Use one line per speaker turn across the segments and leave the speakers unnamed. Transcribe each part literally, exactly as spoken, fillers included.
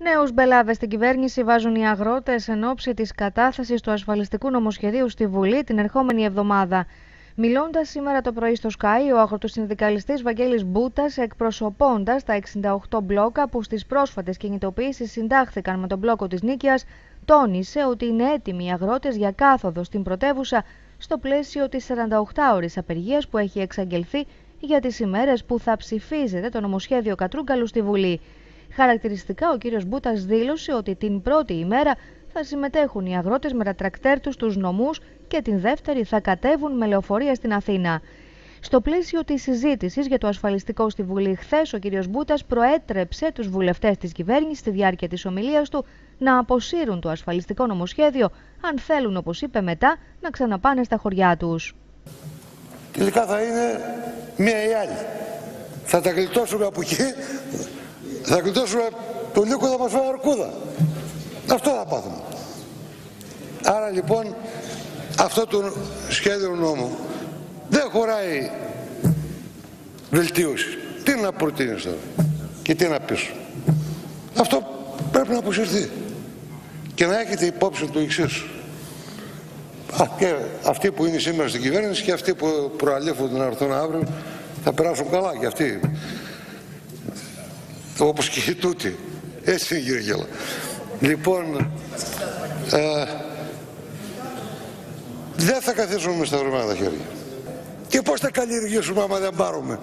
Νέους μπελάβες στην κυβέρνηση βάζουν οι αγρότες εν ώψη της κατάθεσης του ασφαλιστικού νομοσχεδίου στη Βουλή την ερχόμενη εβδομάδα. Μιλώντας σήμερα το πρωί στο Sky, ο αγροτοσυνδικαλιστής Βαγγέλης Μπούτας, εκπροσωπώντας τα εξήντα οκτώ μπλόκα που στις πρόσφατες κινητοποιήσεις συντάχθηκαν με τον μπλόκο της Νίκαιας, τόνισε ότι είναι έτοιμοι οι αγρότες για κάθοδο στην πρωτεύουσα στο πλαίσιο της σαρανταοκτάωρης απεργίας που έχει εξαγγελθεί για τις ημέρες που θα ψηφίζεται το νομοσχέδιο Κατρούγκαλου στη Βουλή. Χαρακτηριστικά, ο κύριος Μπούτας δήλωσε ότι την πρώτη ημέρα θα συμμετέχουν οι αγρότες με τα τρακτέρ τους στους νομούς και την δεύτερη θα κατέβουν με λεωφορεία στην Αθήνα. Στο πλαίσιο της συζήτησης για το ασφαλιστικό στη Βουλή χθες, ο κύριος Μπούτας προέτρεψε τους βουλευτές της κυβέρνησης στη διάρκεια της ομιλίας του να αποσύρουν το ασφαλιστικό νομοσχέδιο, αν θέλουν, όπως είπε μετά, να ξαναπάνε στα χωριά τους.
Τελικά θα είναι μία ή άλλη. Θα τα γλιτώσουμε από εκεί, θα γλιτώσουμε το Νίκο, θα μας φάει αρκούδα. Αυτό θα πάθουμε. Άρα λοιπόν αυτό το σχέδιο νόμου δεν χωράει βελτίωση. Τι να προτείνεις τώρα και τι να πεις. Αυτό πρέπει να αποσυρθεί και να έχετε υπόψη του εξής. Α, και αυτοί που είναι σήμερα στην κυβέρνηση και αυτοί που προαλήφονται να έρθουν αύριο θα περάσουν καλά και αυτοί, όπως και οι τούτοι. Έτσι είναι, κύριε Γέλα. Λοιπόν, ε, δεν θα καθίσουμε με σταυρωμένα τα χέρια. Και πώς θα καλλιεργήσουμε άμα δεν πάρουμε.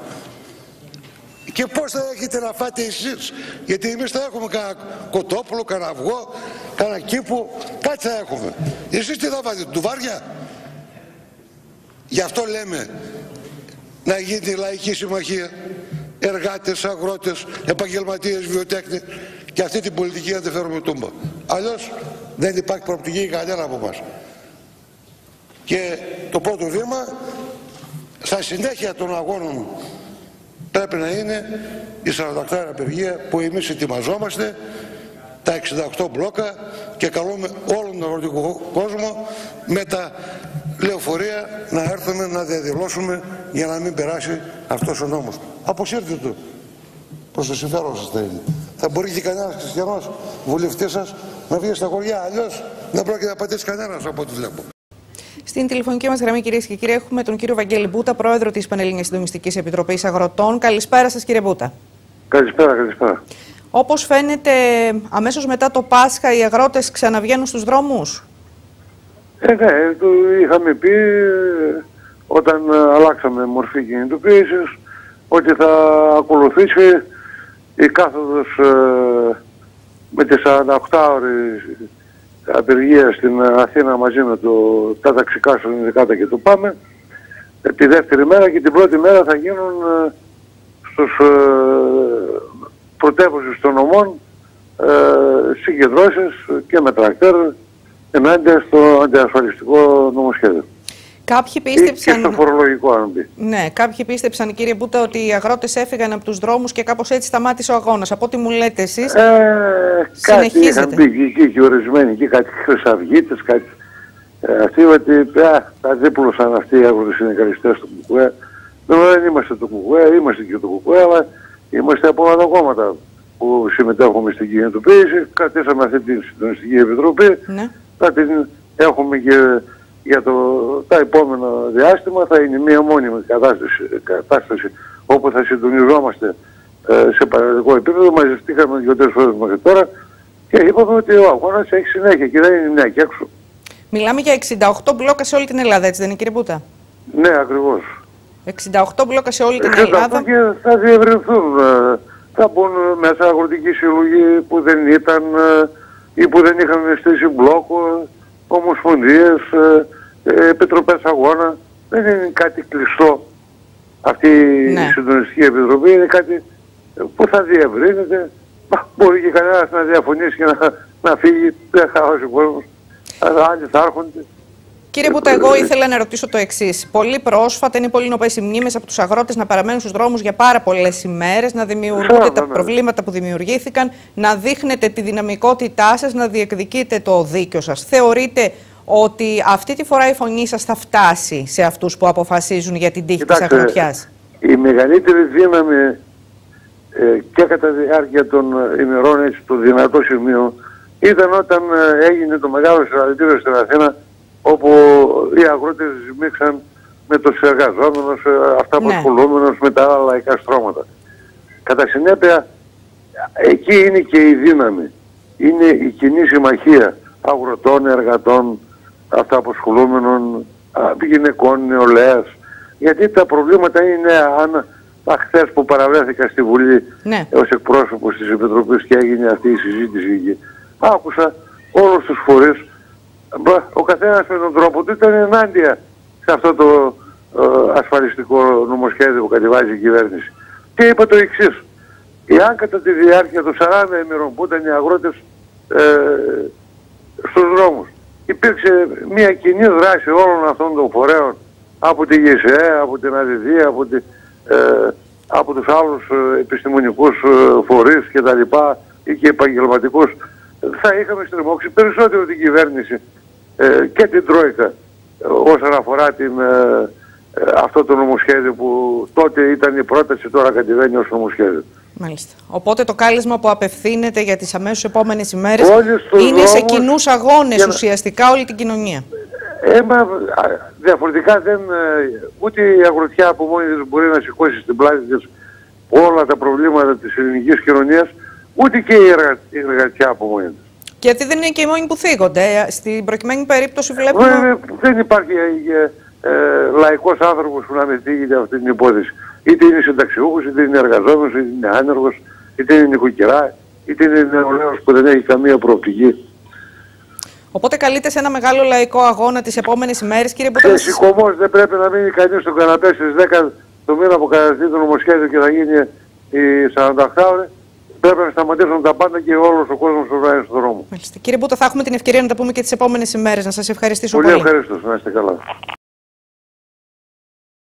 Και πώς θα έχετε να φάτε εσείς. Γιατί εμείς θα έχουμε κανένα κοτόπουλο, κανένα αυγό, κανένα κήπο, κάτι θα έχουμε. Εσείς τι θα φάτε, τουβάρια. Γι' αυτό λέμε να γίνει λαϊκή συμμαχία. Εργάτες, αγρότες, επαγγελματίες, βιοτέχνες. Και αυτή την πολιτική να τη φέρουμε τούμπα. Αλλιώς δεν υπάρχει προοπτική κανένα από εμάς. Και το πρώτο βήμα, στα συνέχεια των αγώνων, πρέπει να είναι η σαρανταοκτάωρη απεργία που εμείς ετοιμαζόμαστε, τα εξήντα οκτώ μπλόκα, και καλούμε όλον τον αγροτικό κόσμο με τα λεωφορεία να έρθουμε να διαδηλώσουμε για να μην περάσει αυτός ο νόμος. Αποσύρτε το. Προς το συμφέρον σας θα είναι. Θα μπορεί και κανένας χριστιανός βουλευτής σας να βγει στα χωριά, αλλιώς δεν πρόκειται να πατήσει κανένας από ό,τι βλέπω.
Στην τηλεφωνική μας γραμμή, κυρίες και κύριοι, έχουμε τον κύριο Βαγγέλη Μπούτα, πρόεδρο της Πανελλήνιας Συντονιστικής Επιτροπής Αγροτών. Καλησπέρα σας, κύριε Μπούτα.
Καλησπέρα, καλησπέρα.
Όπως φαίνεται, αμέσως μετά το Πάσχα οι αγρότες ξαναβγαίνουν στους δρόμους.
Ε, ναι, το είχαμε πει όταν αλλάξαμε μορφή κινητοποίησης ότι θα ακολουθήσει η κάθοδος ε, με τη σαρανταοκτάωρη απεργία στην Αθήνα μαζί με το, τα ταξικά συνδικάτα και το ΠΑΜΕ. Ε, τη δεύτερη μέρα και την πρώτη μέρα θα γίνουν ε, στους ε, πρωτεύουσες των νομών ε, συγκεντρώσεις και με τρακτέρ ενάντια στο αντιασφαλιστικό νομοσχέδιο.
Κάποιοι πίστεψαν...
Και στο φορολογικό, αν πει.
Ναι, κάποιοι πίστεψαν, κύριε Μπούτα, ότι οι αγρότες έφυγαν από τους δρόμους και κάπως έτσι σταμάτησε ο αγώνας. Από ό,τι μου λέτε εσείς,
ε,
συνεχίζεται.
Κάτι είχαν πει και, και ορισμένοι, και κάτι χρυσαυγίτες, κάτι... Ε, αυτοί ότι α, τα δίπλωσαν αυτοί οι αγροτοσυνδικαλιστές του ΚΚΕ. Δεν είμαστε το ΚΚΕ, είμαστε και το ΚΚΕ, αλλά είμαστε από όλα τα κόμματα που συμμετέχουμε στην κινητοποίηση. Κρατήσαμε αυτή την συντονιστική επιτροπή. Ναι. Θα την έχουμε και για το, τα επόμενα διάστημα. Θα είναι μία μόνιμη κατάσταση, κατάσταση όπου θα συντονιζόμαστε ε, σε παραδικό επίπεδο. Μαζευτήκαμε δύο-τρεις φορές μέχρι τώρα και είπαμε ότι ο αγώνας έχει συνέχεια και δεν είναι μια και έξω.
Μιλάμε για εξήντα οκτώ μπλόκα σε όλη την Ελλάδα, έτσι δεν είναι, κύριε Μπούτα?
Ναι, ακριβώς.
εξήντα οκτώ μπλόκα σε όλη την Ελλάδα.
Και θα διευρυνθούν. Θα μπουν μέσα αγροτική συλλογή που δεν ήταν ή που δεν είχαν στήσει μπλόκο, ομοσπονδίες, επιτροπές αγώνα. Δεν είναι κάτι κλειστό αυτή ναι. η συντονιστική επιτροπή. Είναι κάτι που θα διευρύνεται. Μπορεί και κανένας να διαφωνήσει και να, να φύγει. Δεν χάσει ο κόσμος. Αλλά άλλοι θα έρχονται.
Κύριε Μπούτα, εγώ ήθελα να ρωτήσω το εξής. Πολύ πρόσφατα είναι πολύ νοπές οι μνήμες από τους αγρότες να παραμένουν στους δρόμους για πάρα πολλές ημέρες, να δημιουργούνται τα προβλήματα που δημιουργήθηκαν, να δείχνετε τη δυναμικότητά σας, να διεκδικείτε το δίκιο σας. Θεωρείτε ότι αυτή τη φορά η φωνή σας θα φτάσει σε αυτούς που αποφασίζουν για την τύχη της αγροτιάς?
Η μεγαλύτερη δύναμη ε, και κατά τη διάρκεια των ημερών, έτσι, το δυνατό σημείο ήταν όταν ε, έγινε το μεγάλο συλλαλητήριο στην Αθήνα, όπου οι αγρότες ζημίξαν με τους εργαζόμενους, ε, αυτά που ασχολούμενους με τα άλλα λαϊκά στρώματα. Κατά συνέπεια, εκεί είναι και η δύναμη. Είναι η κοινή συμμαχία αγροτών, εργατών, αυτά απασχολούμενων, γυναικών, νεολαίας. Γιατί τα προβλήματα είναι, αν χθες που παραβρέθηκα στη Βουλή, ναι, ως εκπρόσωπος της Επιτροπής και έγινε αυτή η συζήτηση εκεί, άκουσα όλους τους φορείς, ο καθένας με τον τρόπο του ήταν ενάντια σε αυτό το ε, ασφαλιστικό νομοσχέδιο που κατεβάζει η κυβέρνηση. Και είπα το εξής: εάν κατά τη διάρκεια των σαράντα ημερών που ήταν οι αγρότες ε, στους δρόμους υπήρξε μια κοινή δράση όλων αυτών των φορέων, από τη ΓΕΣΕ, από την ΑΔΔ, από, τη, ε, από τους άλλους ε, επιστημονικούς ε, φορείς και τα λοιπά, ή και επαγγελματικούς, θα είχαμε στριμώξει περισσότερο την κυβέρνηση ε, και την Τρόικα ε, όσον αφορά την, ε, ε, αυτό το νομοσχέδιο που τότε ήταν η πρόταση, τώρα κατεβαίνει ως νομοσχέδιο.
Μάλιστα. Οπότε το κάλεσμα που απευθύνεται για τις αμέσως επόμενες ημέρες είναι
δρόμους,
σε κοινούς αγώνες
για...
ουσιαστικά όλη την κοινωνία.
Ε, μα, διαφορετικά δεν, ούτε η αγροτιά από μόνη της μπορεί να σηκώσει στην πλάτη της όλα τα προβλήματα της ελληνικής κοινωνίας, ούτε και η, εργα... η εργατιά από μόνη της.
Γιατί δεν είναι και οι μόνοι που θίγονται. Στην προκειμένη περίπτωση βλέπουμε...
Βέβαια, δεν υπάρχει ε, ε, λαϊκός άνθρωπος που να με θίγεται αυτή την υπόθεση. Είτε είναι συνταξιούχος, είτε είναι εργαζόμενος, είτε είναι άνεργος, είτε είναι νοικοκυρά, είτε είναι νεολαίος που δεν έχει καμία προοπτική.
Οπότε καλείται σε ένα μεγάλο λαϊκό αγώνα τις επόμενες ημέρες, κύριε Μπούτα.
Σηκωμός, δεν πρέπει να μείνει κανείς στον καναπέ στις δέκα το μήνα που καταστεί το νομοσχέδιο και θα γίνει η σαρανταοκτάωρη. Πρέπει να σταματήσουν τα πάντα και όλος ο κόσμος που βράζει στον δρόμο.
Κύριε Μπούτα, θα έχουμε την ευκαιρία να τα πούμε και τις επόμενες ημέρες. Να σας ευχαριστήσω πολύ.
Πολύ ευχαριστώ. Να είστε καλά.